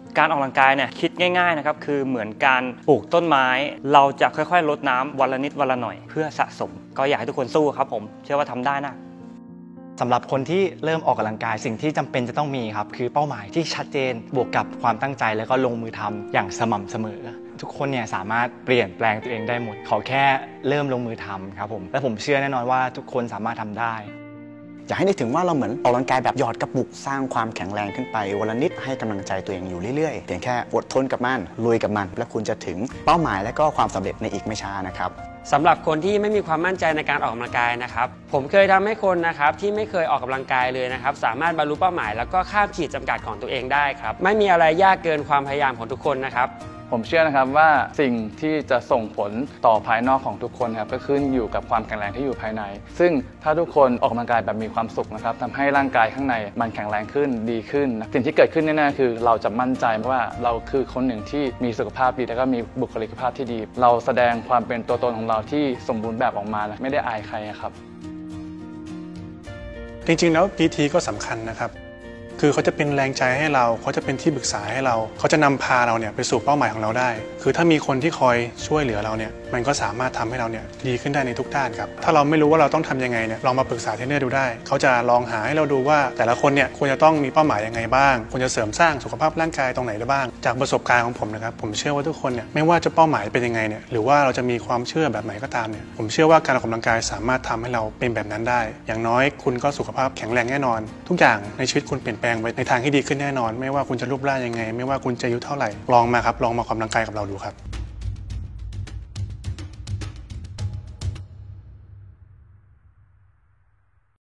การออกกำลังกายเนี่ยคิดง่ายๆนะครับคือเหมือนการปลูกต้นไม้เราจะค่อยๆลดน้ำวันละนิดวันละหน่อยเพื่อสะสมก็อยากให้ทุกคนสู้ครับผมเชื่อว่าทำได้นะสำหรับคนที่เริ่มออกกำลังกายสิ่งที่จำเป็นจะต้องมีครับคือเป้าหมายที่ชัดเจนบวกกับความตั้งใจแล้วก็ลงมือทำอย่างสม่ำเสมอทุกคนเนี่ยสามารถเปลี่ยนแปลงตัวเองได้หมดขอแค่เริ่มลงมือทำครับผมและผมเชื่อแน่นอนว่าทุกคนสามารถทำได้อยากให้นึกถึงว่าเราเหมือนออกกำลังกายแบบหยอดกระปุกสร้างความแข็งแรงขึ้นไปวันละนิดให้กำลังใจตัวเองอยู่เรื่อยๆเพียงแค่อดทนกับมันลุยกับมันและคุณจะถึงเป้าหมายและก็ความสำเร็จในอีกไม่ช้านะครับสำหรับคนที่ไม่มีความมั่นใจในการออกกำลังกายนะครับผมเคยทำให้คนนะครับที่ไม่เคยออกกำลังกายเลยนะครับสามารถบรรลุเป้าหมายแล้วก็ข้ามขีดจำกัดของตัวเองได้ครับไม่มีอะไรยากเกินความพยายามของทุกคนนะครับผมเชื่อนะครับว่าสิ่งที่จะส่งผลต่อภายนอกของทุกคนครับก็ขึ้นอยู่กับความแข็งแรงที่อยู่ภายในซึ่งถ้าทุกคนออกกำลังกายแบบมีความสุขนะครับทำให้ร่างกายข้างในมันแข็งแรงขึ้นดีขึ้นสิ่งที่เกิดขึ้นแน่ๆคือเราจะมั่นใจว่าเราคือคนหนึ่งที่มีสุขภาพดีและก็มีบุคลิกภาพที่ดีเราแสดงความเป็นตัวตนของเราที่สมบูรณ์แบบออกมาไม่ได้อายใครครับจริงๆแล้ว PT ก็สำคัญนะครับคือเขาจะเป็นแรงใจให้เราเขาจะเป็นที่ปรึกษาให้เราเขาจะนำพาเราเนี่ยไปสู่เป้าหมายของเราได้คือถ้ามีคนที่คอยช่วยเหลือเราเนี่ยมันก็สามารถทำให้เราเนี่ยดีขึ้นได้ในทุกด้านครับถ้าเราไม่รู้ว่าเราต้องทำยังไงเนี่ยลองมาปรึกษาเทรนเนอร์ดูได้เขาจะลองหาให้เราดูว่าแต่ละคนเนี่ยควรจะต้องมีเป้าหมายยังไงบ้างควรจะเสริมสร้างสุขภาพร่างกายตรงไหนได้บ้างจากประสบการณ์ของผมนะครับผมเชื่อว่าทุกคนเนี่ยไม่ว่าจะเป้าหมายเป็นยังไงเนี่ยหรือว่าเราจะมีความเชื่อแบบไหนก็ตามเนี่ยผมเชื่อว่าการออกกำลังกายสามารถทำให้เราเป็นแบบนั้นได้อย่างน้อยคุณก็สุขภาพแข็งแรงแน่นอนทุกอย่างในชีวิตคุณเปลี่ยนแปลงไปในทางที่ดีขึ้นแน่นอนไม่ว่าคุณจะรูปร่างยังไงไม่ว่าคุณจะอายุเท่าไหร่ลองมาครับลองมาออกกำลังกายกับเราดูครับ